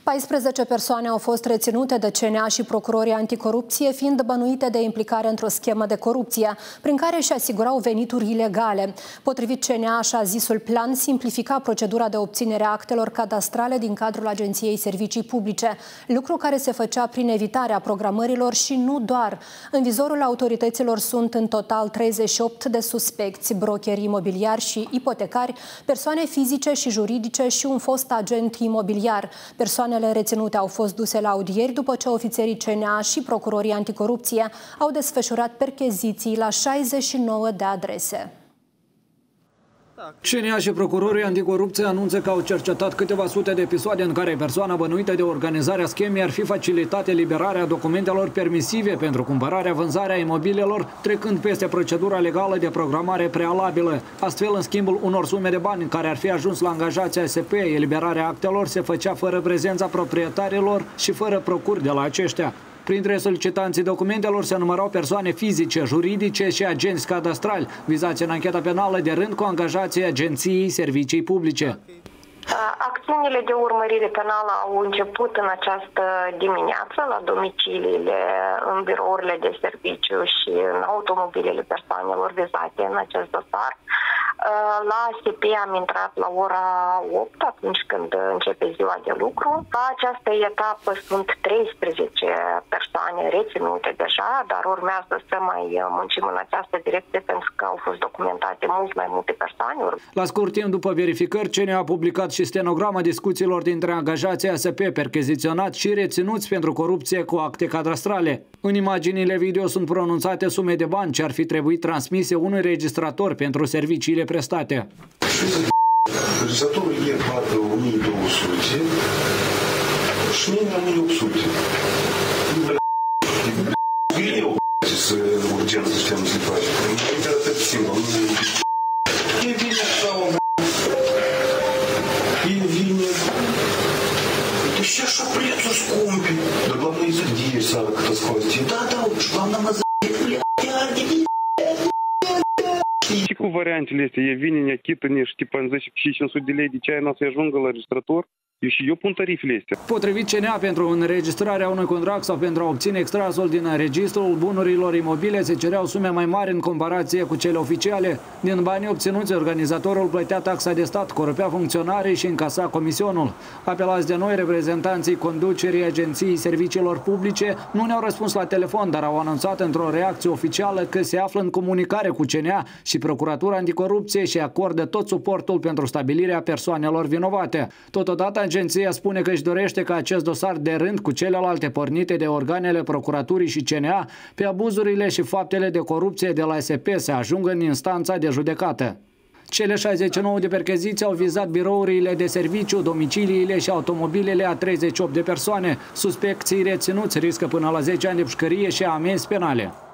14 persoane au fost reținute de CNA și procurorii anticorupție, fiind bănuite de implicare într-o schemă de corupție, prin care își asigurau venituri ilegale. Potrivit CNA, așa zisul plan simplifica procedura de obținere a actelor cadastrale din cadrul Agenției Servicii Publice, lucru care se făcea prin evitarea programărilor și nu doar. În vizorul autorităților sunt în total 38 de suspecți, brokeri imobiliari și ipotecari, persoane fizice și juridice și un fost agent imobiliar. Persoanele reținute au fost duse la audieri după ce ofițerii CNA și procurorii anticorupție au desfășurat percheziții la 69 de adrese. CNA și procurorii anticorupție anunță că au cercetat câteva sute de episoade în care persoana bănuită de organizarea schemei ar fi facilitat eliberarea documentelor permisive pentru cumpărarea, vânzarea imobilelor, trecând peste procedura legală de programare prealabilă. Astfel, în schimbul unor sume de bani care ar fi ajuns la angajații ASP, eliberarea actelor se făcea fără prezența proprietarilor și fără procuri de la aceștia. Printre solicitanții documentelor se numărau persoane fizice, juridice și agenți cadastrali, vizați în ancheta penală de rând cu angajații Agenției Servicii Publice. Acțiunile de urmărire penală au început în această dimineață la domiciliile, în birourile de serviciu și în automobilele persoanelor vizate în acest dosar. La ASP am intrat la ora 8, atunci când începe ziua de lucru. La această etapă sunt 13 persoane reținute deja, dar urmează să mai muncim în această direcție pentru că au fost documentate mult mai multe persoane. La scurt timp după verificări, CNA a publicat și stenograma discuțiilor dintre angajații ASP percheziționați și reținuți pentru corupție cu acte cadastrale. În imaginile video sunt pronunțate sume de bani ce ar fi trebuit transmise unui registrator pentru serviciile prestate. Registratorul e plată 1200 și mine 1800. Eu să urgență știam să-i faci. Înainte de atât singur. E bine așa, e bine. Deci și așa prețul scumpi. Dar главное из людей сара кто схватит. Да, уж вам нам Și cu variantele astea, e vine, ne achită, ne știpan 10 și 500 de lei, de ce aia n-o să ajungă la registrator? Și eu pun tarifele astea. Potrivit CNA, pentru înregistrarea unui contract sau pentru a obține extrasul din registrul bunurilor imobile se cereau sume mai mari în comparație cu cele oficiale. Din banii obținuți, organizatorul plătea taxa de stat, corupea funcționarii și încasa comisionul. Apelați de noi, reprezentanții conducerii Agenției Serviciilor Publice nu ne-au răspuns la telefon, dar au anunțat într-o reacție oficială că se află în comunicare cu CNA și Procuratura Anticorupție și acordă tot suportul pentru stabilirea persoanelor vinovate. Totodată, agenția spune că își dorește ca acest dosar de rând cu celelalte pornite de organele Procuraturii și CNA pe abuzurile și faptele de corupție de la ASP să ajungă în instanța de judecată. Cele 69 de percheziții au vizat birourile de serviciu, domiciliile și automobilele a 38 de persoane. Suspecții reținuți riscă până la 10 ani de pușcărie și amenzi penale.